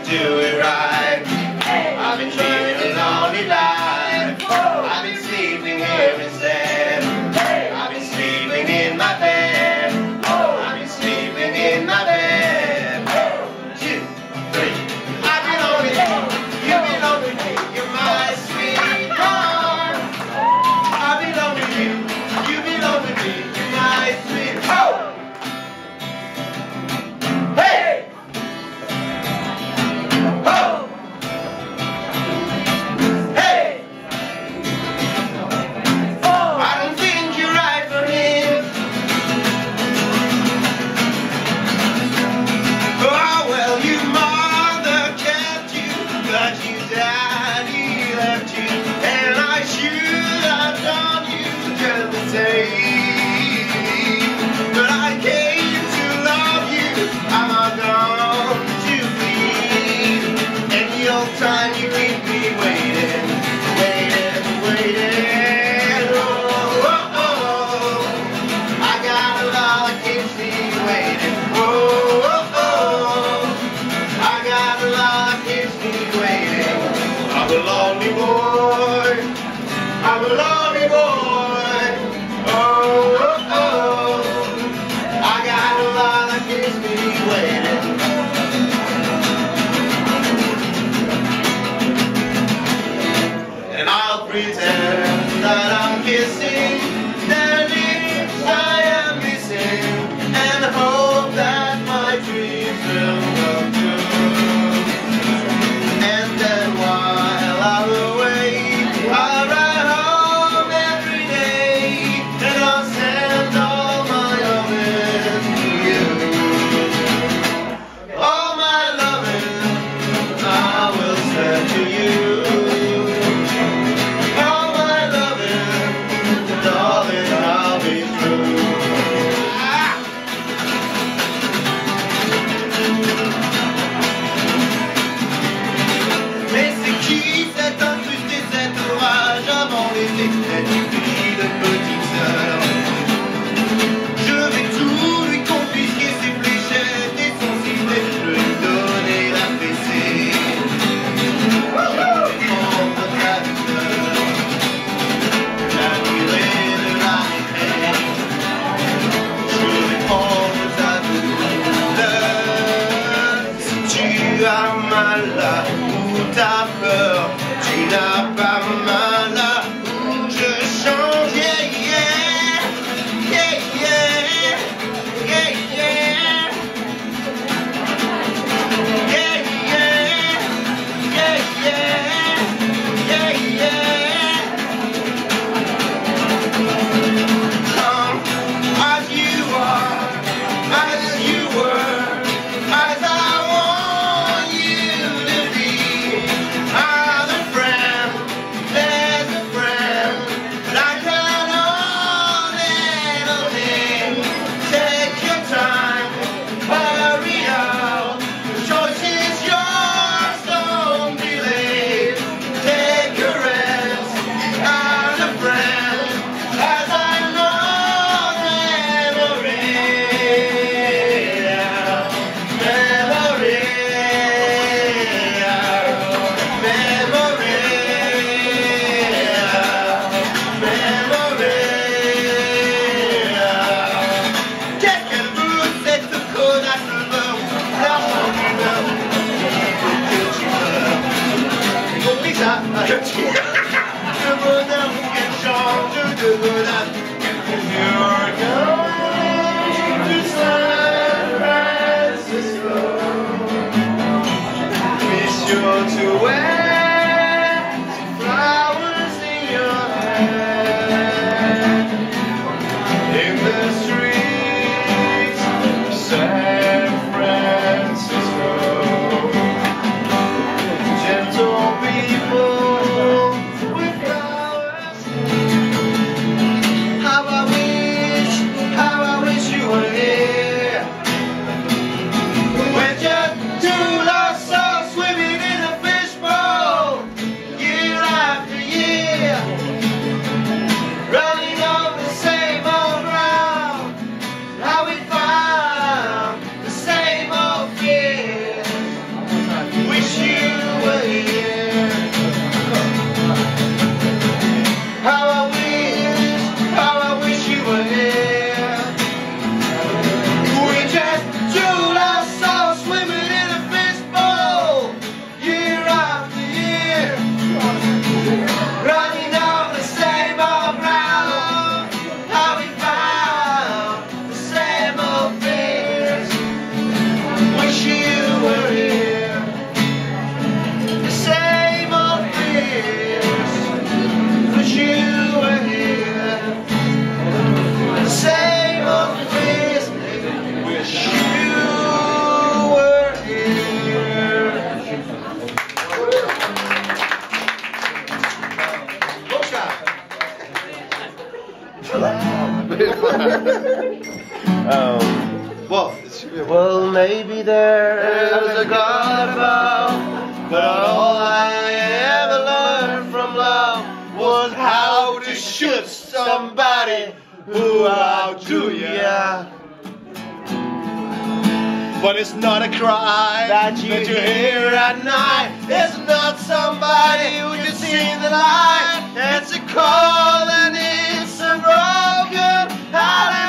do it right. I've been living a lonely life. I've been sleeping here instead. I've been sleeping in my bed. I've been sleeping in my bed. 2, 3. I belong with you. You belong with me. You're my sweetheart. I belong with you. You belong with me. You're my sweetheart. Hey! Oh! Hey! I don't think you're right for him. Oh, well, your mother kept you, but your daddy left you, and I should have done you just the same. But I came to love you, I'm not gone to bleed. And the old time you keep me waiting, waiting, waiting. Oh, oh, oh. I got a lot that keeps me waiting. Oh, oh, oh. I got a lot that keeps me waiting. I'm a lonely boy. I'm a lonely boy. Oh, oh, oh. I got a lot that keeps me waiting. And I'll pretend that I'm kissing the lips I am missing, and hope that my dreams will come true. And then while I'm away, I'll ride home every day, and I'll send all my loving to you. All my loving I will send to you. All my loving, darling, I'll be true. Mais c'est qui cet incrusté, cet orage avant l'été, cette timide petite sœur? Je vais tout lui confisquer, ses fléchettes et son sifflet, je vais lui donner la fessée. Je vais prendre ta douleur, la durée de la récré. Je vais prendre ta douleur. Si tu as mal là où t'as peur, tu n'as pas mal là où je change. Yeah, yeah, yeah, yeah, yeah, yeah. Yeah, yeah, yeah, yeah, yeah, yeah. Come as you are, as you were, as I want you to be. I'm a friend, there's a friend that I can only take your time, hurry up. The choice is yours, don't delay. Take your rest, I'm a friend, as I know memory, memory, memory. Qu'est-ce qu'elle veut, cette connasse de beurre? L'argent du beurre, que tu meurs. J'ai compris ça, que tu le bonheur, qu'elle change de bonheur. You're going to San Francisco. Be sure to wear some flowers in your hair. In the streets of San Francisco, gentle people with flowers. How I wish you were here. We're just two lost souls swimming in a fishbowl. Well, maybe there's a God above, but all I ever learned from love was how to shoot somebody who outdo ya. But it's not a cry that you hear at night. It's not somebody who can see the light. It's a call and it's a broken heart.